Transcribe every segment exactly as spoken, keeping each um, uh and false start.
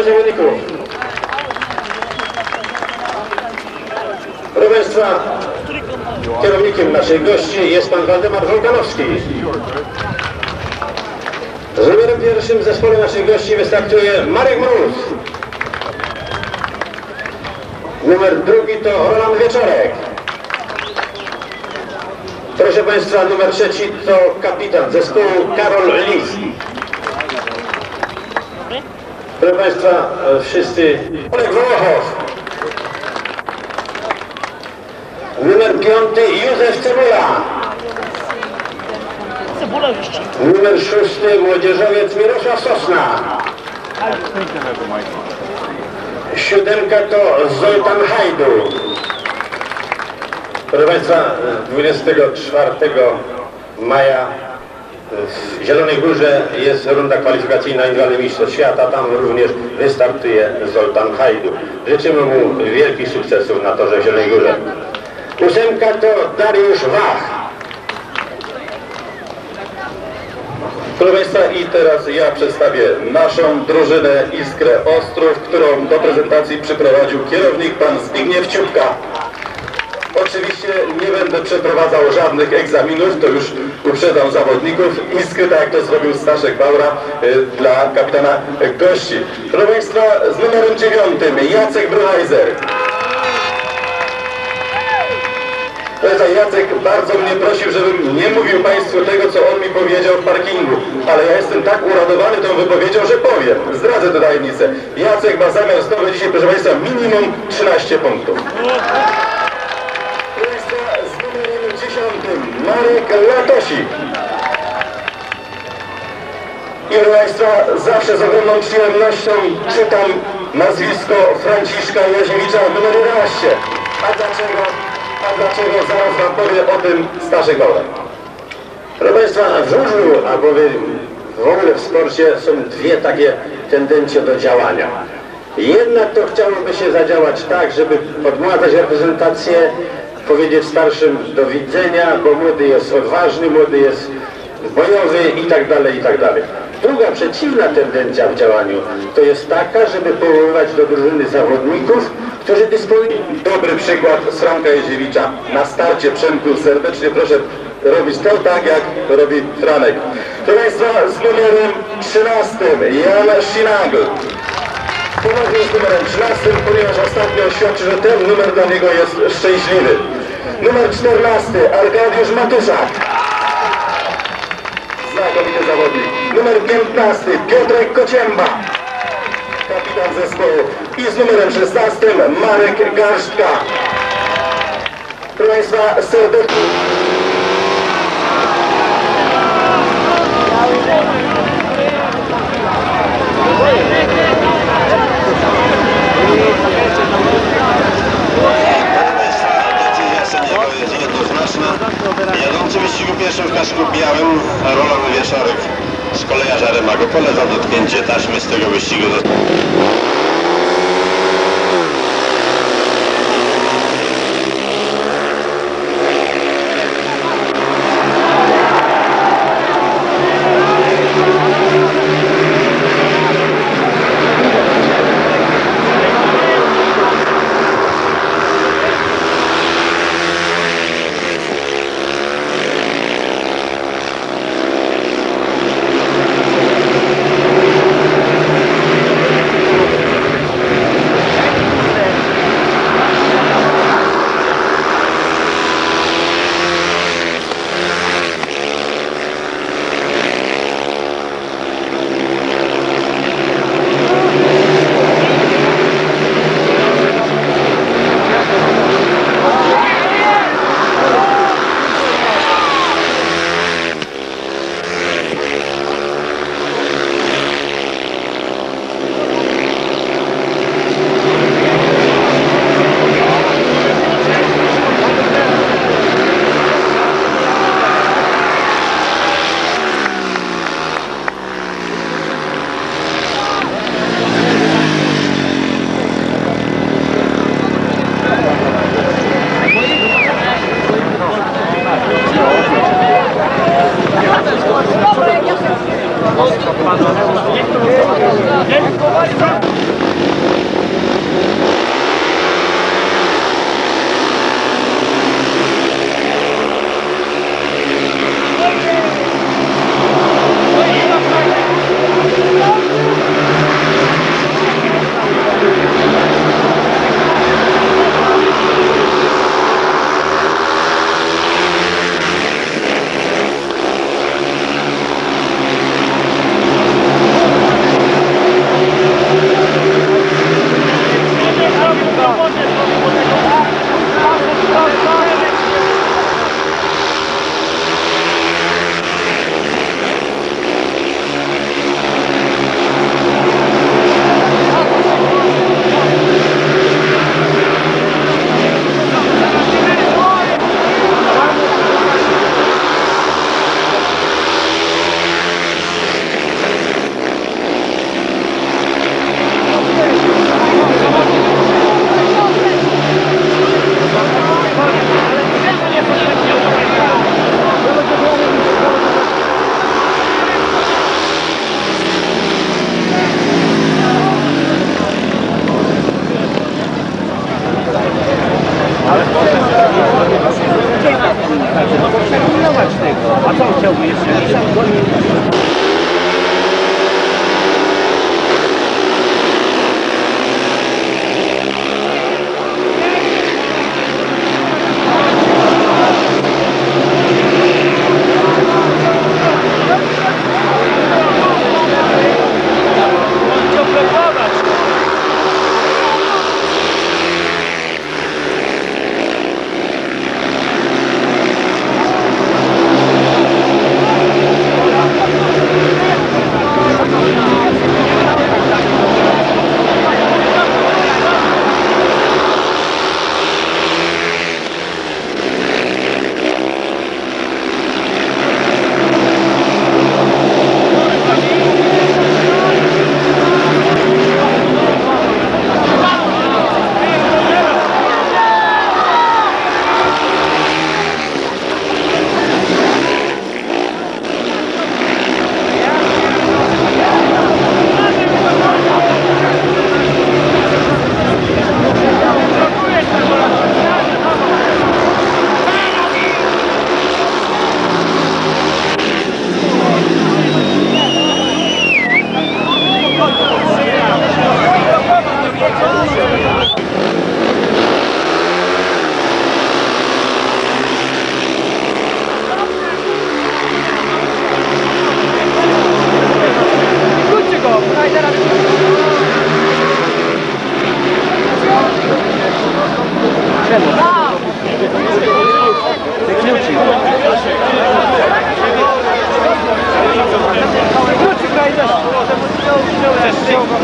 do zawodników. Proszę Państwa, kierownikiem naszych gości jest pan Waldemar Wolkanowski. Z numerem pierwszym w zespole naszych gości wystartuje Marek Mróz. Numer drugi to Roland Wieczorek. Proszę Państwa, numer trzeci to kapitan zespołu Karol Lis. Proszę Państwa, wszyscy... Olek Wołochow. Numer piąty Józef Cebula. Cebula jeszcze. Numer szósty młodzieżowiec Mirosław Sosna. Siódemka to Zoltan Hajdu. Proszę Państwa, dwudziestego czwartego maja w Zielonej Górze jest runda kwalifikacyjna Indywidualny Mistrzostw Świata. Tam również wystartuje Zoltan Hajdu. Życzymy mu wielkich sukcesów na torze w Zielonej Górze. Ósemka to Dariusz Wach. Proszę Państwa, i teraz ja przedstawię naszą drużynę Iskrę Ostrów, którą do prezentacji przyprowadził kierownik pan Zbigniew Ciupka. Oczywiście nie będę przeprowadzał żadnych egzaminów, to już uprzedzam zawodników Iskry, tak jak to zrobił Staszek Baura y, dla kapitana gości. Proszę Państwa, z numerem dziewiątym Jacek Bruhajzer. Jacek bardzo mnie prosił, żebym nie mówił Państwu tego, co on mi powiedział w parkingu, ale ja jestem tak uradowany tą wypowiedzią, że powiem. Zdradzę tę tajemnicę. Jacek ma zamiar zdobyć dzisiaj, proszę Państwa, minimum trzynaście punktów. Proszę Państwa, z numerem dziesiątym Marek Latosik. I proszę Państwa, zawsze z ogromną przyjemnością czytam nazwisko Franciszka Jaziewicza, numer jedenaście. A dlaczego? A dlaczego? Zaraz Wam powie o tym Staszek Baura. Proszę Państwa, w żużlu, albo w ogóle w sporcie są dwie takie tendencje do działania. Jedna to chciałoby się zadziałać tak, żeby odmładzać reprezentację, powiedzieć starszym do widzenia, bo młody jest odważny, młody jest bojowy i tak dalej, i tak dalej. Druga, przeciwna tendencja w działaniu to jest taka, żeby powoływać do drużyny zawodników, którzy dysponują... Dobry przykład z Franka Jaziewicza. Na starcie, Przemku, serdecznie proszę robić to tak, jak robi Franek. Proszę Państwa, z numerem trzynastym Jan Szinagl. Ponownie z numerem trzynastym, ponieważ ostatnio świadczy, że ten numer dla niego jest szczęśliwy. Numer czternasty Arkadiusz Matuszak. Znakomity zawodnik. Numer piętnasty Piotrek Kocięba. Kapitan zespołu. I z numerem szesnastym Marek Garstka. Proszę Państwa, serdecznie. Decyzja sędziego jest jednoznaczna. Jadący w wyścigu pierwszym w kasku białym Roland Wieczorek z kolejarza Remagopole za dotknięcie taśmy z tego wyścigu.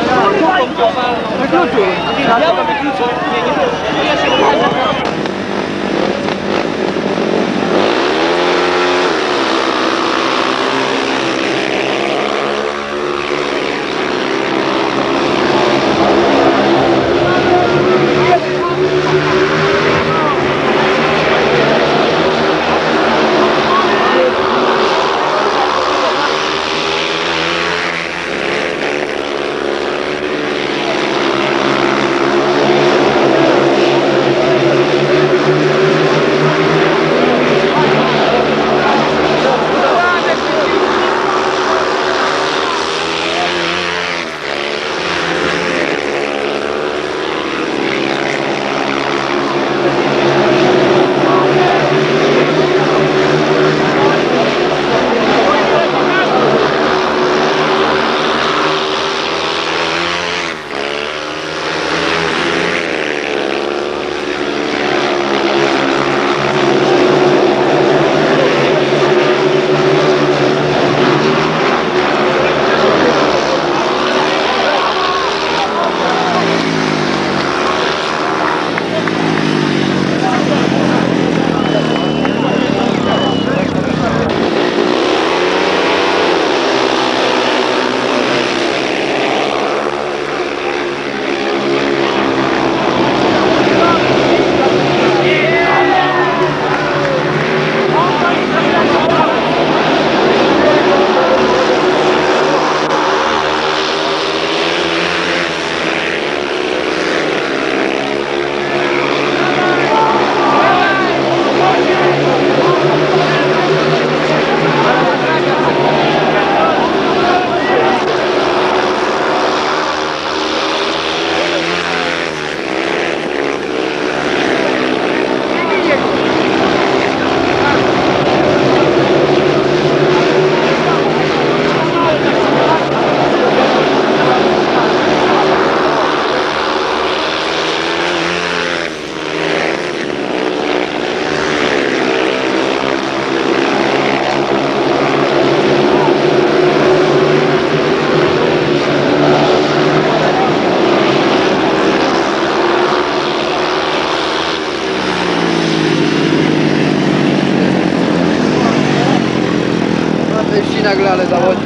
Wykluczył. Ja to wykluczył. Nie, nie było. Ja się wydaje. nagle, ale zawodzi.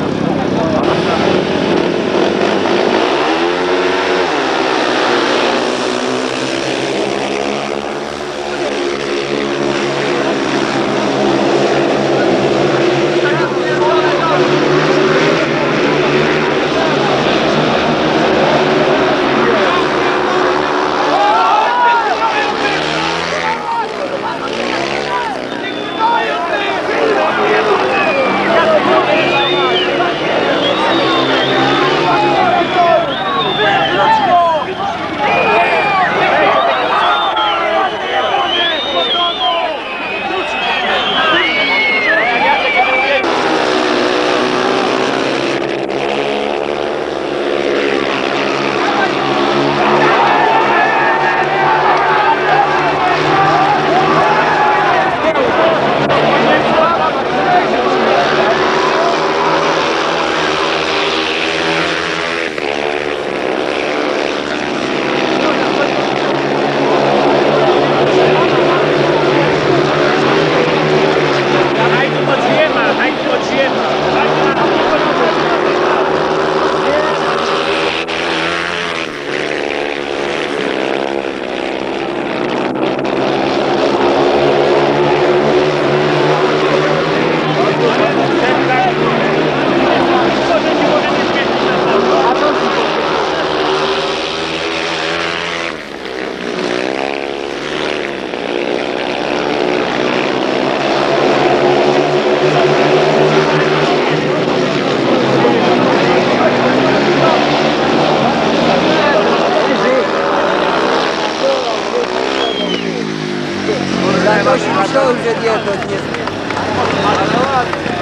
Ktoś myślał, że nie, to nie zmieni. Ale ładnie.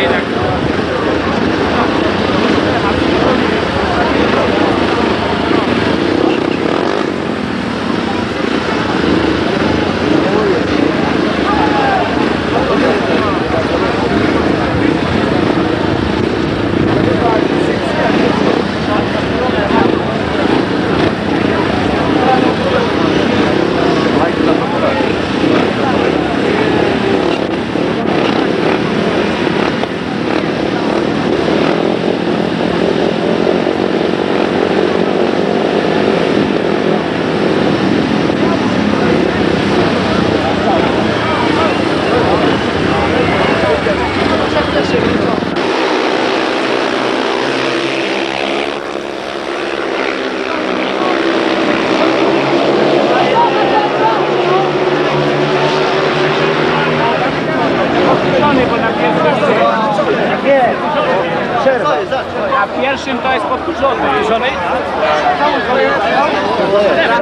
jednak. Na pierwszym to jest podkurzony. Podkurzony? Teraz.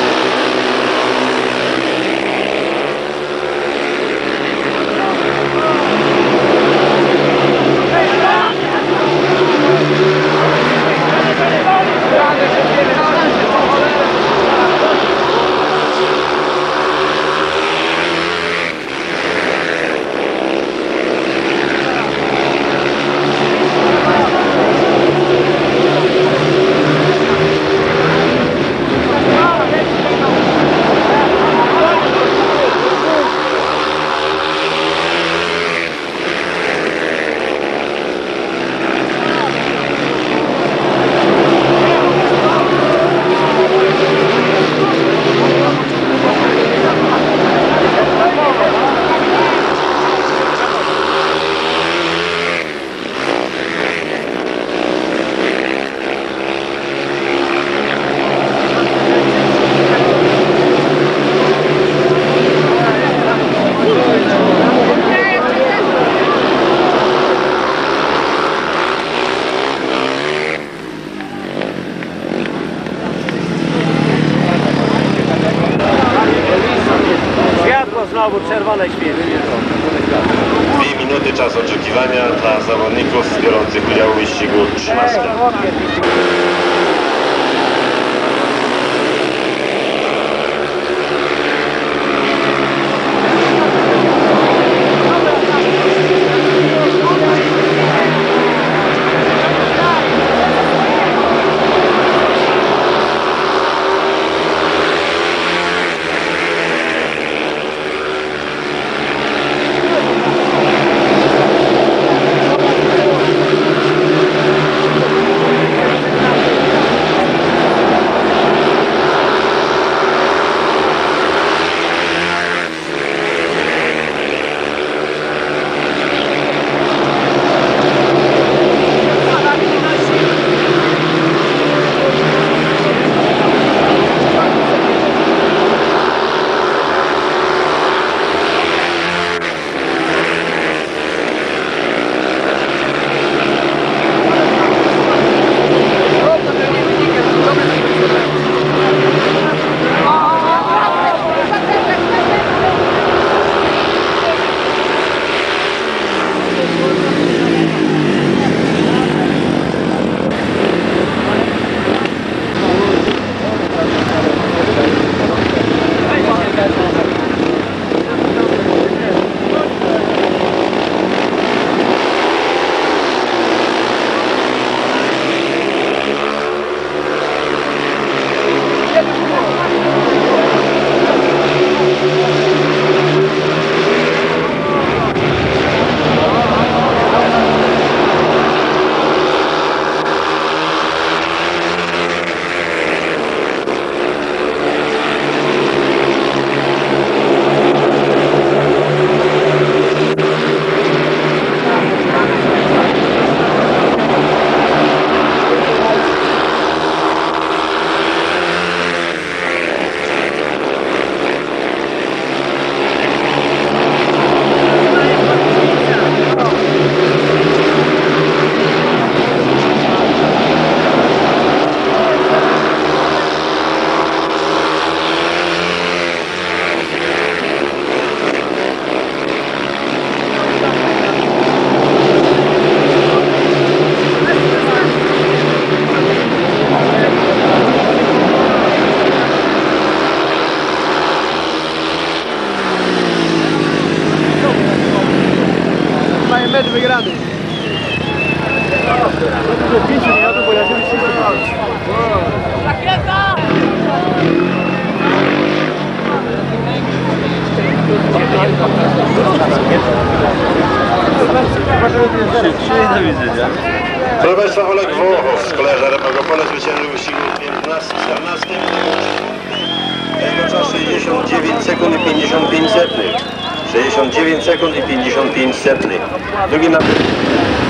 Znowu czerwone świeci. Dwie minuty czas oczekiwania dla zawodników biorących udział w wyścigu trzynastym. mecz wygrany. Pięciu nie jadą, bo ja się Rakieta! Proszę Państwa, Oleg Wołochow z Kolejarza Remagopole zwyciężył w wyścigu piętnastym czternastym. Jego czas sześćdziesiąt dziewięć sekund i pięćdziesiąt pięć setnych. sześćdziesiąt dziewięć sekund i pięćdziesiąt pięć setnych. Drugi na